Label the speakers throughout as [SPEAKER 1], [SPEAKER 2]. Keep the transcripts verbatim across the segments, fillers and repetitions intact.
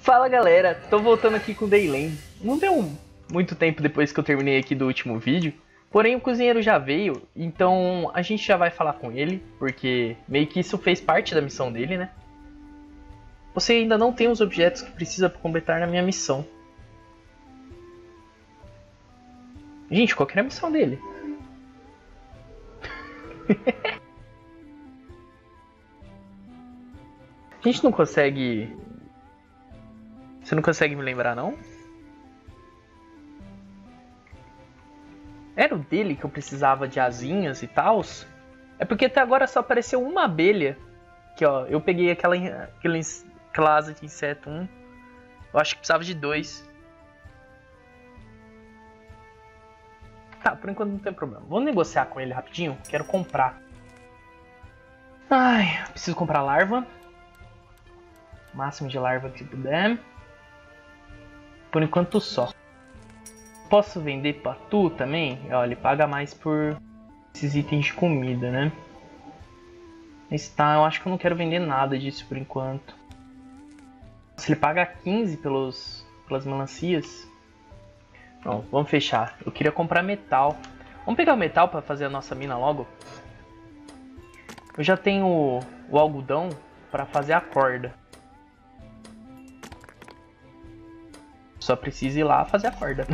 [SPEAKER 1] Fala galera, tô voltando aqui com o Daylen. Não deu muito tempo depois que eu terminei aqui do último vídeo, porém o cozinheiro já veio, então a gente já vai falar com ele, porque meio que isso fez parte da missão dele, né? Você ainda não tem os objetos que precisa completar na minha missão. Gente, qual que era a missão dele? A gente não consegue... Você não consegue me lembrar, não? Era o dele que eu precisava de asinhas e tals? É porque até agora só apareceu uma abelha. Aqui, ó. Eu peguei aquela, aquela, aquela asa de inseto um. Eu acho que precisava de dois. Tá, por enquanto não tem problema. Vamos negociar com ele rapidinho. Quero comprar. Ai, preciso comprar larva. Máximo de larva que puder. Por enquanto só. Posso vender pra tu também? Olha, ele paga mais por esses itens de comida, né? Mas tá, eu acho que eu não quero vender nada disso por enquanto. Se ele paga quinze pelos, pelas melancias... Não, vamos fechar. Eu queria comprar metal. Vamos pegar o metal pra fazer a nossa mina logo? Eu já tenho o, o algodão pra fazer a corda. Só preciso ir lá fazer a corda.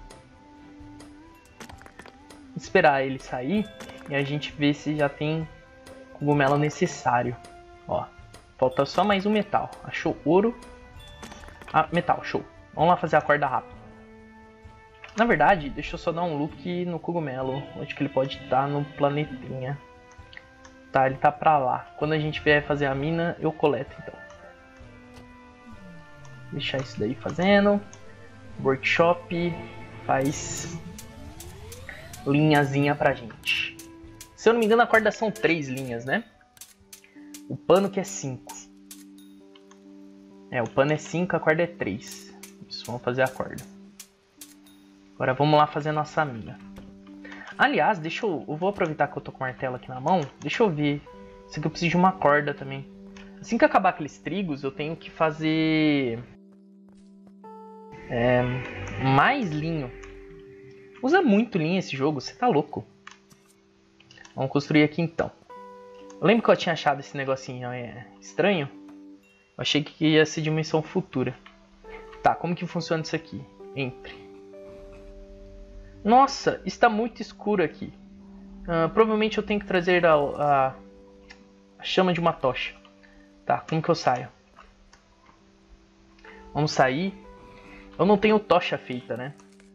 [SPEAKER 1] Esperar ele sair e a gente ver se já tem cogumelo necessário. Ó, falta só mais um metal. Achou ouro. Ah, metal, show. Vamos lá fazer a corda rápido. Na verdade, deixa eu só dar um look no cogumelo. Onde que ele pode estar no planetinha. Tá, ele tá pra lá. Quando a gente vier fazer a mina, eu coleto então. Deixar isso daí fazendo. Workshop faz linhazinha pra gente. Se eu não me engano, a corda são três linhas, né? O pano que é cinco. É, o pano é cinco, a corda é três. Isso, vamos fazer a corda. Agora vamos lá fazer a nossa mina. Aliás, deixa eu... Eu vou aproveitar que eu tô com o martelo aqui na mão. Deixa eu ver. Isso aqui eu preciso de uma corda também. Assim que acabar aqueles trigos, eu tenho que fazer... É, mais linho. Usa muito linho esse jogo, você tá louco. Vamos construir aqui então. Eu lembro que eu tinha achado esse negocinho é, estranho. Eu achei que ia ser dimensão futura. Tá, como que funciona isso aqui? Entre. Nossa, está muito escuro aqui. Uh, provavelmente eu tenho que trazer a, a, a chama de uma tocha. Tá, como que eu saio? Vamos sair. Eu não tenho tocha feita, né?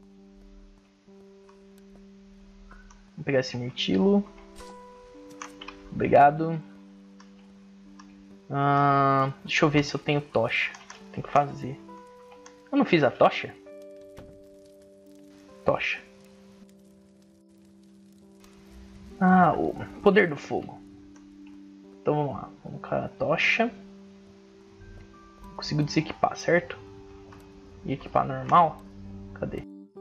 [SPEAKER 1] Vou pegar esse mirtilo. Obrigado. Ah, deixa eu ver se eu tenho tocha. Tem que fazer. Eu não fiz a tocha? Tocha. Ah, o poder do fogo. Então vamos lá. Vamos com a tocha. Consigo desequipar, certo? E equipar normal? Cadê?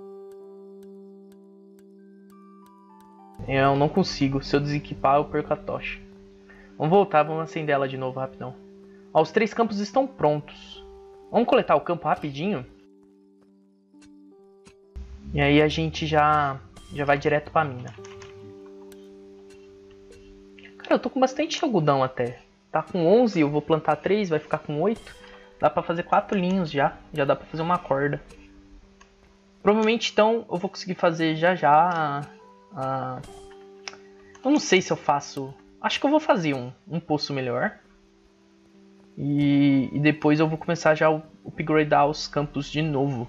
[SPEAKER 1] Eu não consigo. Se eu desequipar, eu perco a tocha. Vamos voltar, vamos acender ela de novo rapidão. Ó, os três campos estão prontos. Vamos coletar o campo rapidinho. E aí a gente já, já vai direto pra mina. Cara, eu tô com bastante algodão até. Tá com onze, eu vou plantar três, vai ficar com oito. Dá pra fazer quatro linhos já. Já dá pra fazer uma corda. Provavelmente então eu vou conseguir fazer já já... Uh, eu não sei se eu faço... Acho que eu vou fazer um, um poço melhor. E, e depois eu vou começar já a upgradear os campos de novo.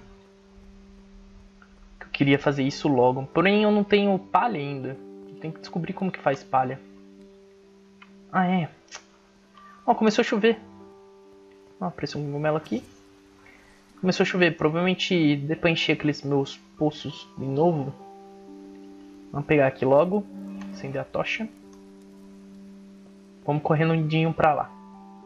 [SPEAKER 1] Eu queria fazer isso logo. Porém eu não tenho palha ainda. Eu tenho que descobrir como que faz palha. Ah, é. Ó, começou a chover. Ó, apareceu um cogumelo aqui. Começou a chover. Provavelmente depois pra encher aqueles meus poços de novo. Vamos pegar aqui logo. Acender a tocha. Vamos correndo pra lá.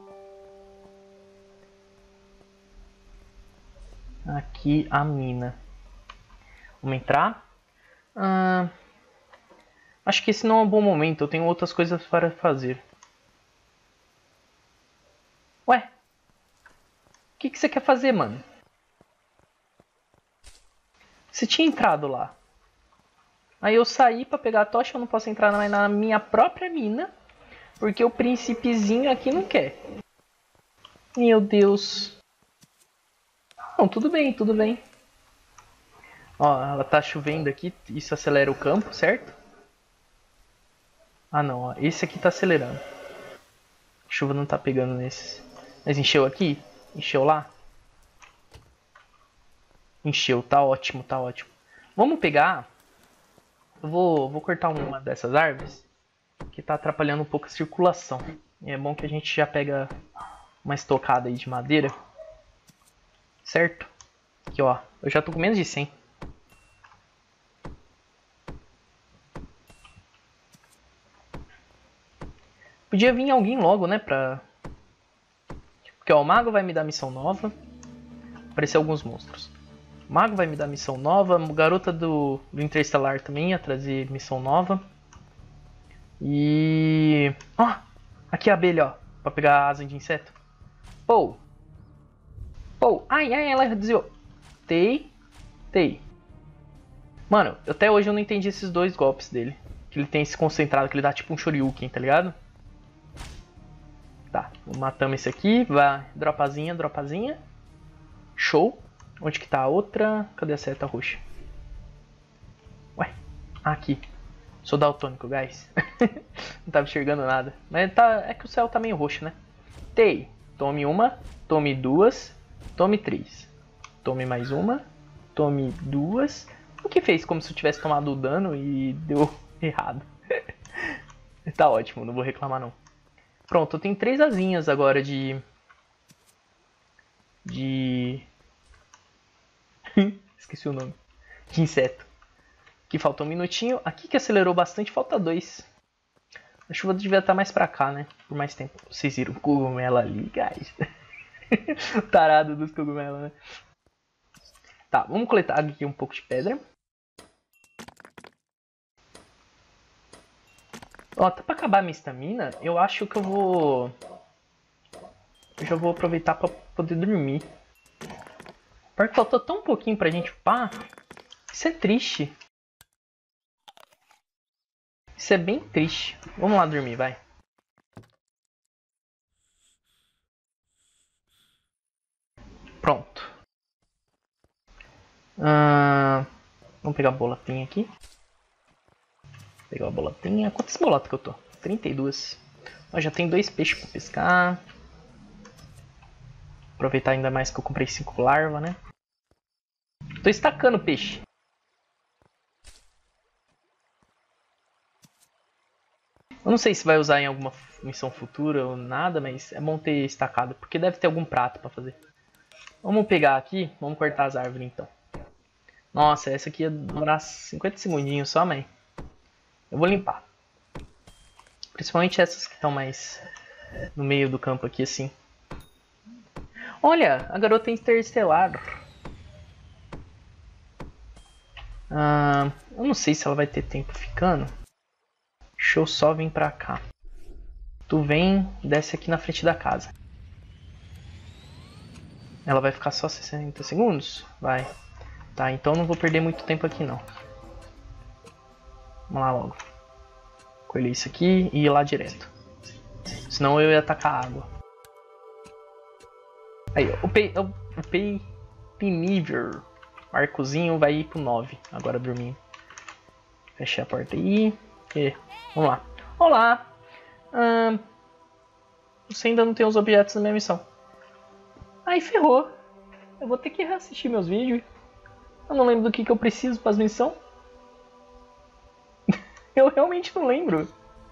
[SPEAKER 1] Aqui a mina. Vamos entrar. Ah, acho que esse não é um bom momento. Eu tenho outras coisas para fazer. Ué? que, que você quer fazer, mano? Você tinha entrado lá. Aí eu saí pra pegar a tocha, eu não posso entrar mais na minha própria mina. Porque o príncipezinho aqui não quer. Meu Deus. Não, tudo bem, tudo bem. Ó, ela tá chovendo aqui, isso acelera o campo, certo? Ah não, ó, esse aqui tá acelerando. A chuva não tá pegando nesses. Mas encheu aqui? Encheu lá? Encheu, tá ótimo, tá ótimo. Vamos pegar... Eu vou, vou cortar uma dessas árvores, que tá atrapalhando um pouco a circulação. E é bom que a gente já pega uma estocada aí de madeira. Certo? Aqui ó, eu já tô com menos de cem. Podia vir alguém logo, né, pra... Porque ó, o mago vai me dar missão nova. Aparecer alguns monstros. O mago vai me dar missão nova. A garota do, do Interestelar também ia trazer missão nova. E... Ó, oh, aqui a abelha, ó. Pra pegar a asa de inseto. Pô. Pô. Ai, ai, ela desviou. Tei. Tei. Mano, até hoje eu não entendi esses dois golpes dele. Que ele tem esse concentrado, que ele dá tipo um Shoryuken, tá ligado? Tá, matamos esse aqui. Vai, dropazinha, dropazinha. Show. Onde que tá a outra? Cadê a seta roxa? Ué, aqui. Sou daltônico, guys. Não tava enxergando nada. Mas tá, é que o céu tá meio roxo, né? Tei. Tome uma. Tome duas. Tome três. Tome mais uma. Tome duas. O que fez como se eu tivesse tomado o dano e deu errado. Tá ótimo, não vou reclamar não. Pronto, eu tenho três asinhas agora de... De... Esqueci o nome. De inseto. Aqui falta um minutinho. Aqui que acelerou bastante, falta dois. A chuva devia estar mais pra cá, né? Por mais tempo. Vocês viram o cogumelo ali, guys? Tarado dos cogumelos, né? Tá, vamos coletar aqui um pouco de pedra. Ó, tá pra acabar a minha estamina, eu acho que eu vou... Eu já vou aproveitar pra poder dormir. Porque faltou tão pouquinho pra gente upar. Isso é triste. Isso é bem triste. Vamos lá dormir, vai. Pronto. Ah, vamos pegar a bolotinha aqui. Pegar a bolotinha. Quantas bolotas que eu tô? trinta e duas. Ó, já tem dois peixes pra pescar. Aproveitar ainda mais que eu comprei cinco larvas, né? Tô estacando peixe. Eu não sei se vai usar em alguma missão futura ou nada, mas é bom ter estacado, porque deve ter algum prato pra fazer. Vamos pegar aqui, vamos cortar as árvores então. Nossa, essa aqui ia demorar cinquenta segundinhos só, mas eu vou limpar. Principalmente essas que estão mais no meio do campo aqui, assim. Olha, a garota interestelar. Ah, eu não sei se ela vai ter tempo ficando. Deixa eu só vir pra cá. Tu vem, desce aqui na frente da casa. Ela vai ficar só sessenta segundos? Vai. Tá, então não vou perder muito tempo aqui não. Vamos lá logo. Colher isso aqui e ir lá direto. Senão eu ia atacar água. Aí, ó, upei, eu upei Piniver. Arcozinho vai ir pro nove. Agora dormindo. Fechei a porta aí. E, vamos lá. Olá. Hum, você ainda não tem os objetos da minha missão. Aí ferrou. Eu vou ter que reassistir meus vídeos. Eu não lembro do que, que eu preciso para as missões. Eu realmente não lembro.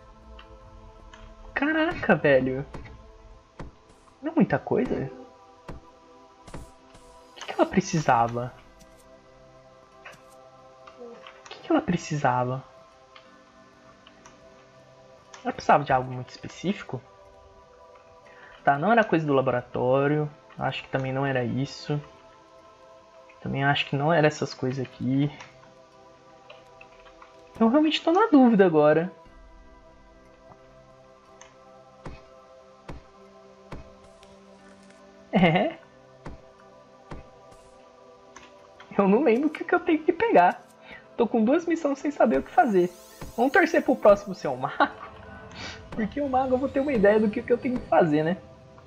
[SPEAKER 1] Caraca, velho. Não é muita coisa? O que, que ela precisava? O que, que ela precisava? Ela precisava de algo muito específico? Tá, não era coisa do laboratório. Acho que também não era isso. Também acho que não era essas coisas aqui. Eu realmente tô na dúvida agora. É? Eu não lembro o que, que eu tenho que pegar. Tô com duas missões sem saber o que fazer. Vamos torcer pro próximo ser um mago. Porque o mago eu vou ter uma ideia do que, que eu tenho que fazer, né?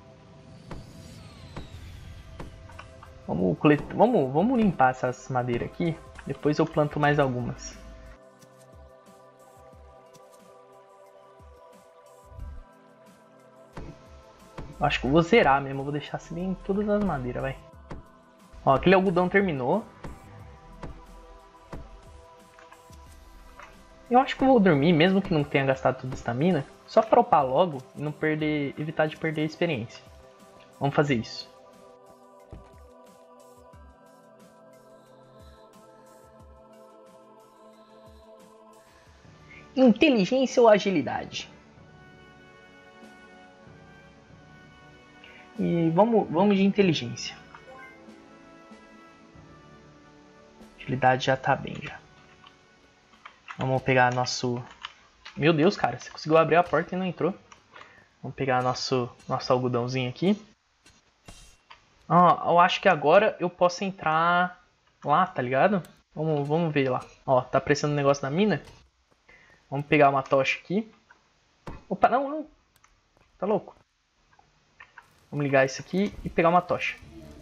[SPEAKER 1] Vamos, coletar, vamos, vamos limpar essas madeiras aqui. Depois eu planto mais algumas. Acho que eu vou zerar mesmo. Eu vou deixar assim bem todas as madeiras, vai. Ó, aquele algodão terminou. Eu acho que eu vou dormir, mesmo que não tenha gastado toda a estamina. Só pra upar logo e não perder, evitar de perder a experiência. Vamos fazer isso. Inteligência ou agilidade? E vamos, vamos de inteligência. Agilidade já tá bem já. Vamos pegar nosso... Meu Deus, cara, você conseguiu abrir a porta e não entrou. Vamos pegar nosso, nosso algodãozinho aqui. Ó, eu acho que agora eu posso entrar lá, tá ligado? Vamos, vamos ver lá. Ó, tá aparecendo um negócio na mina. Vamos pegar uma tocha aqui. Opa, não, não. Tá louco. Vamos ligar isso aqui e pegar uma tocha.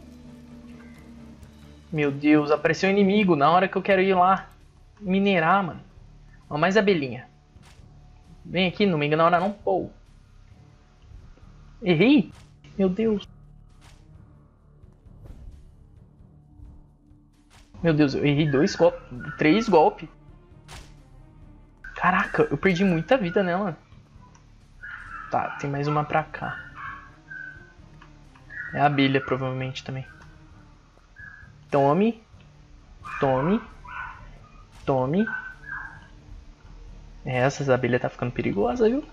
[SPEAKER 1] Meu Deus, apareceu um inimigo na hora que eu quero ir lá minerar, mano. Ó, mais abelhinha. Vem aqui, não me engana na hora não. Pô. Errei? Meu Deus. Meu Deus, eu errei dois golpes. Três golpes. Caraca, eu perdi muita vida nela. Tá, tem mais uma pra cá. É a abelha, provavelmente, também. Tome. Tome. Tome. É, essas abelhas tá ficando perigosa, viu?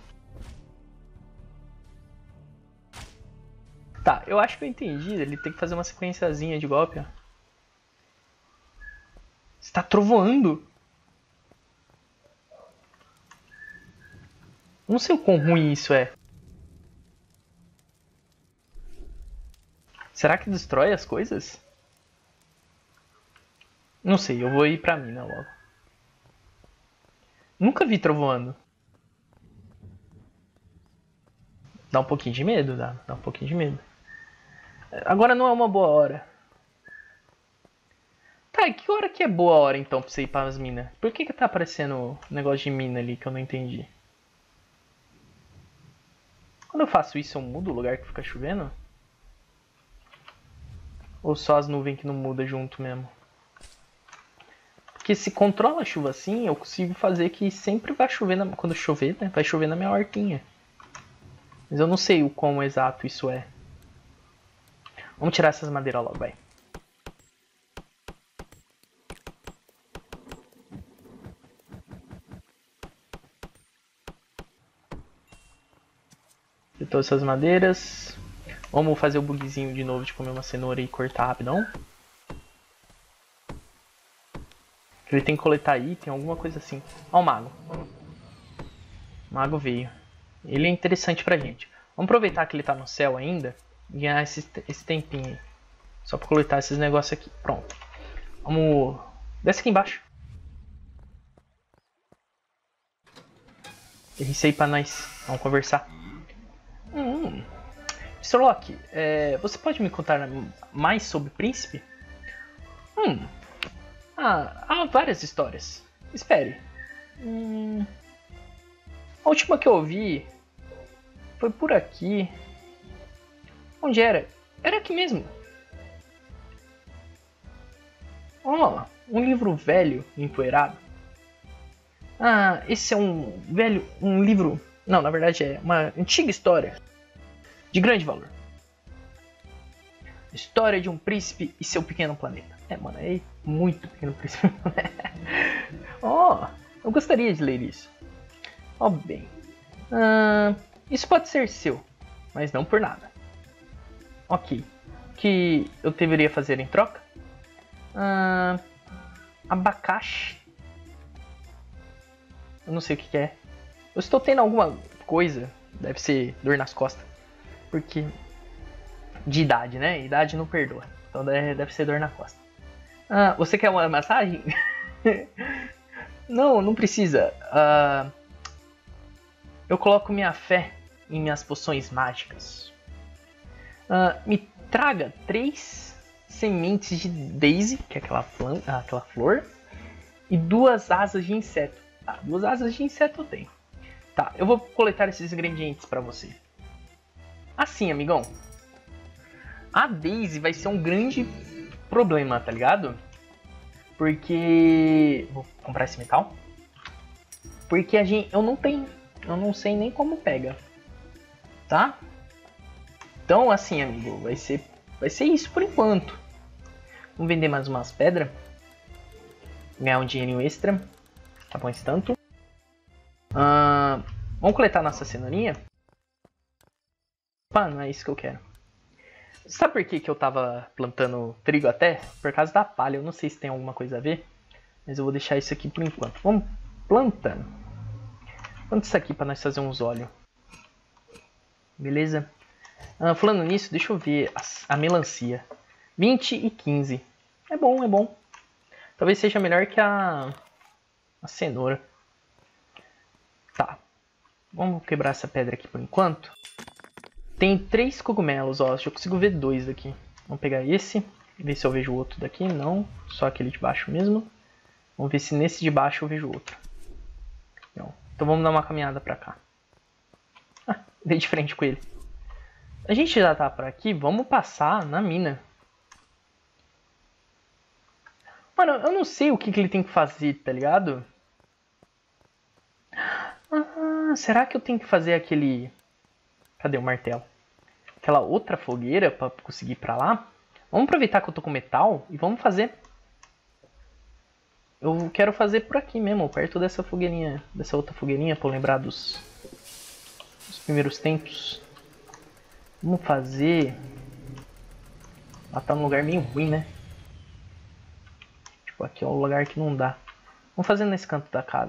[SPEAKER 1] Tá, eu acho que eu entendi. Ele tem que fazer uma sequenciazinha de golpe, ó. Você tá trovoando. Não sei o quão ruim isso é. Será que destrói as coisas? Não sei, eu vou ir pra mina logo. Nunca vi trovoando. Dá um pouquinho de medo, dá. Dá um pouquinho de medo. Agora não é uma boa hora. Tá, e que hora que é boa hora então pra você ir para as minas? Por que que tá aparecendo um negócio de mina ali que eu não entendi? Quando eu faço isso, eu mudo o lugar que fica chovendo? Ou só as nuvens que não mudam junto mesmo? Porque se controla a chuva assim, eu consigo fazer que sempre vai chover, na... quando chover, né? Vai chover na minha hortinha. Mas eu não sei o quão exato isso é. Vamos tirar essas madeiras logo, vai. Todas essas madeiras. Vamos fazer o bugzinho de novo de comer uma cenoura e cortar rapidão. Ele tem que coletar item, alguma coisa assim. Ó o mago. O mago veio. Ele é interessante pra gente. Vamos aproveitar que ele tá no céu ainda e ganhar esse, esse tempinho aí. Só pra coletar esses negócios aqui. Pronto. Vamos... Desce aqui embaixo. Isso aí pra nós. Vamos conversar. Hum, mister Locke, é, você pode me contar mais sobre o príncipe? Hum, ah, há várias histórias. Espere. Hum, a última que eu ouvi foi por aqui. Onde era? Era aqui mesmo. Oh, um livro velho, empoeirado. Ah, esse é um velho, um livro... Não, na verdade é uma antiga história de grande valor. História de um príncipe e seu pequeno planeta. É, mano, é muito pequeno príncipe. Oh, eu gostaria de ler isso. Ó, oh, bem. Uh, isso pode ser seu, mas não por nada. Ok. O que eu deveria fazer em troca? Uh, abacaxi. Eu não sei o que, que é. Eu estou tendo alguma coisa, deve ser dor nas costas, porque de idade, né? Idade não perdoa, então deve ser dor na costa. Ah, você quer uma massagem? Não, não precisa. Ah, eu coloco minha fé em minhas poções mágicas. Ah, me traga três sementes de Daisy, que é aquela, planta, aquela flor, e duas asas de inseto. Tá, duas asas de inseto eu tenho. Tá, eu vou coletar esses ingredientes pra você. Assim, amigão. A Daisy vai ser um grande problema, tá ligado? Porque... Vou comprar esse metal. Porque a gente... Eu não tenho. Eu não sei nem como pega. Tá? Então, assim, amigo. Vai ser... Vai ser isso por enquanto. Vamos vender mais umas pedras. Ganhar um dinheirinho extra. Tá bom esse tanto. Uh, vamos coletar nossa cenourinha. Pá, não é isso que eu quero. Sabe por que, que eu tava plantando trigo até? Por causa da palha. Eu não sei se tem alguma coisa a ver. Mas eu vou deixar isso aqui por enquanto. Vamos plantando. Planta isso aqui para nós fazer uns óleos. Beleza? Ah, falando nisso, deixa eu ver a, a melancia. vinte e quinze. É bom, é bom. Talvez seja melhor que a, a cenoura. Tá. Vamos quebrar essa pedra aqui por enquanto. Tem três cogumelos, ó. Eu consigo ver dois daqui. Vamos pegar esse. Ver se eu vejo o outro daqui. Não. Só aquele de baixo mesmo. Vamos ver se nesse de baixo eu vejo outro. Não. Então vamos dar uma caminhada pra cá. Ah, dei de frente com ele. A gente já tá por aqui. Vamos passar na mina. Mano, eu não sei o que, que ele tem que fazer, tá ligado? Ah, será que eu tenho que fazer aquele... Cadê o martelo? Aquela outra fogueira pra conseguir ir pra lá? Vamos aproveitar que eu tô com metal e vamos fazer. Eu quero fazer por aqui mesmo, perto dessa fogueirinha, dessa outra fogueirinha, pra eu lembrar dos, dos primeiros tempos. Vamos fazer... Ela tá num lugar meio ruim, né? Tipo, aqui é um lugar que não dá. Vamos fazer nesse canto da casa.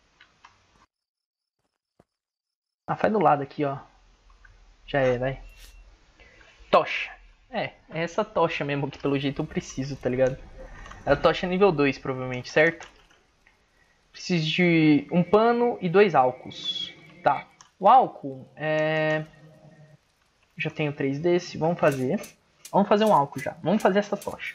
[SPEAKER 1] Ah, faz do lado aqui, ó. Já é, vai. Tocha. É, é essa tocha mesmo que pelo jeito eu preciso, tá ligado? É a tocha nível dois, provavelmente, certo? Preciso de um pano e dois álcools. Tá. O álcool é... Já tenho três desse. Vamos fazer. Vamos fazer um álcool já. Vamos fazer essa tocha.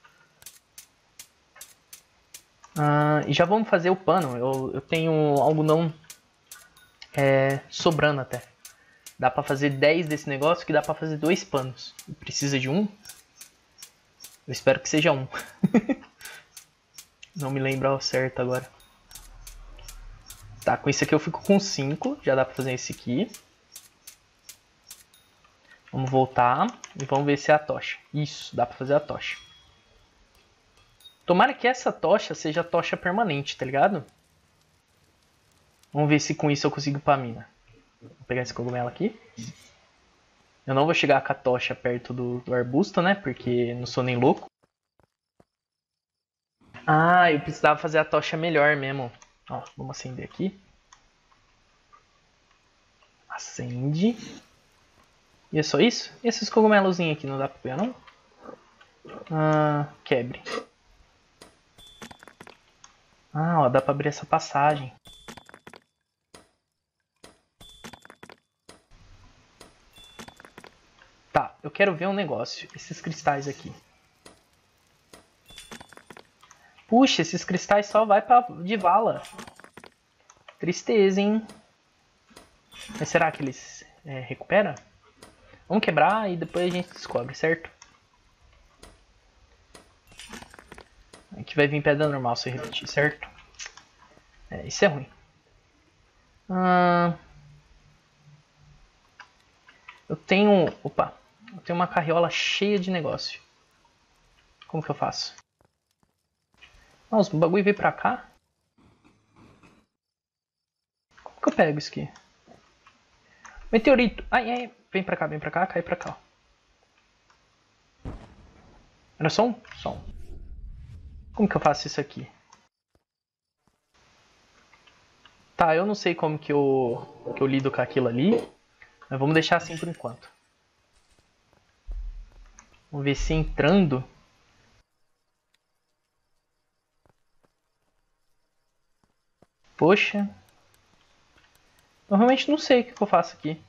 [SPEAKER 1] Ah, e já vamos fazer o pano. Eu, eu tenho algodão é, sobrando até. Dá pra fazer dez desse negócio que dá pra fazer dois panos. Precisa de um? Eu espero que seja um. Não me lembro ao certo agora. Tá, com isso aqui eu fico com cinco. Já dá pra fazer esse aqui. Vamos voltar e vamos ver se é a tocha. Isso, dá pra fazer a tocha. Tomara que essa tocha seja a tocha permanente, tá ligado? Vamos ver se com isso eu consigo ir pra mina. Vou pegar esse cogumelo aqui. Eu não vou chegar com a tocha perto do, do arbusto, né? Porque não sou nem louco. Ah, eu precisava fazer a tocha melhor mesmo. Ó, vamos acender aqui. Acende. E é só isso? E esses cogumelozinhos aqui não dá pra pegar, não? Ah, quebre. Ah, ó, dá pra abrir essa passagem. Tá, eu quero ver um negócio. Esses cristais aqui. Puxa, esses cristais só vai pra de vala. Tristeza, hein? Mas será que eles é, recuperam? Vamos quebrar e depois a gente descobre, certo? Aqui vai vir pedra normal se eu repetir, certo? É, isso é ruim. Ah, eu tenho... Opa! Eu tenho uma carriola cheia de negócio. Como que eu faço? Nossa, o bagulho veio pra cá? Como que eu pego isso aqui? Meteorito! Ai, ai, vem pra cá, vem pra cá, cai pra cá. Era só um? Só um. Como que eu faço isso aqui? Tá, eu não sei como que eu, que eu lido com aquilo ali. Mas vamos deixar assim por enquanto. Vamos ver se entrando... Poxa. Eu realmente não sei o que eu faço aqui.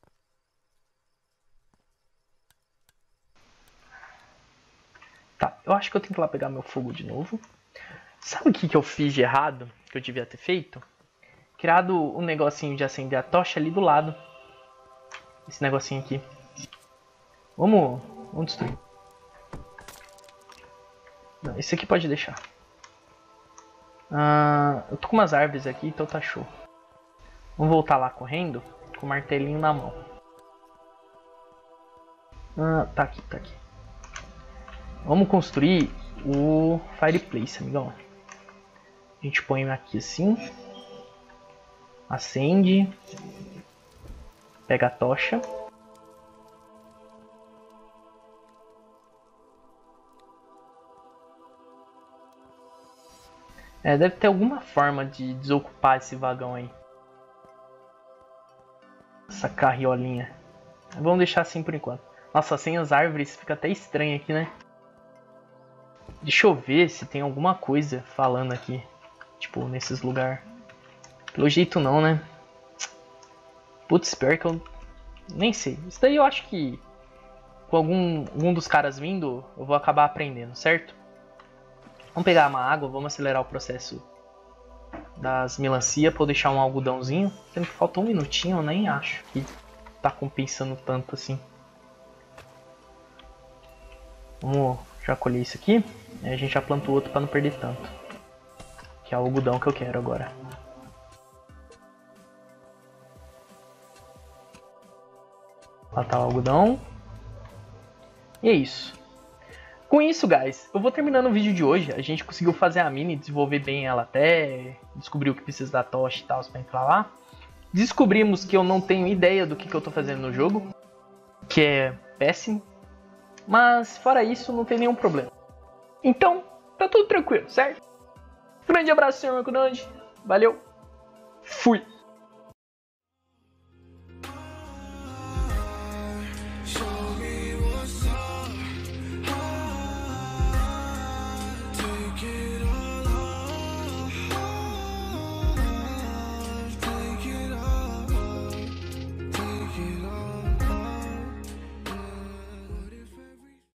[SPEAKER 1] Tá, eu acho que eu tenho que ir lá pegar meu fogo de novo. Sabe o que, que eu fiz de errado? Que eu devia ter feito? Criado um negocinho de acender a tocha ali do lado. Esse negocinho aqui. Vamos, vamos destruir. Não, esse aqui pode deixar. Ah, eu tô com umas árvores aqui, então tá show. Vamos voltar lá correndo com o martelinho na mão. Ah, tá aqui, tá aqui. Vamos construir o fireplace, amigão. A gente põe aqui assim. Acende. Pega a tocha. É, deve ter alguma forma de desocupar esse vagão aí. Essa carriolinha. Vamos deixar assim por enquanto. Nossa, sem as árvores fica até estranho aqui, né? Deixa eu ver se tem alguma coisa falando aqui. Tipo, nesses lugares. Pelo jeito não, né? Putz, pior que eu nem sei. Isso daí eu acho que com algum um dos caras vindo, eu vou acabar aprendendo, certo? Vamos pegar uma água, vamos acelerar o processo das melancia para eu deixar um algodãozinho. Sendo que faltou um minutinho, eu nem acho que tá compensando tanto assim. Vamos já colher isso aqui. E a gente já planta o outro para não perder tanto. Que é o algodão que eu quero agora. Plantar o algodão. E é isso. Com isso, guys, eu vou terminando o vídeo de hoje. A gente conseguiu fazer a mini, desenvolver bem ela até. Descobriu que precisa da tocha e tal para entrar lá. Descobrimos que eu não tenho ideia do que, que eu tô fazendo no jogo. Que é péssimo. Mas fora isso, não tem nenhum problema. Então, tá tudo tranquilo, certo? Grande abraço, senhor Makunandi. Valeu. Fui.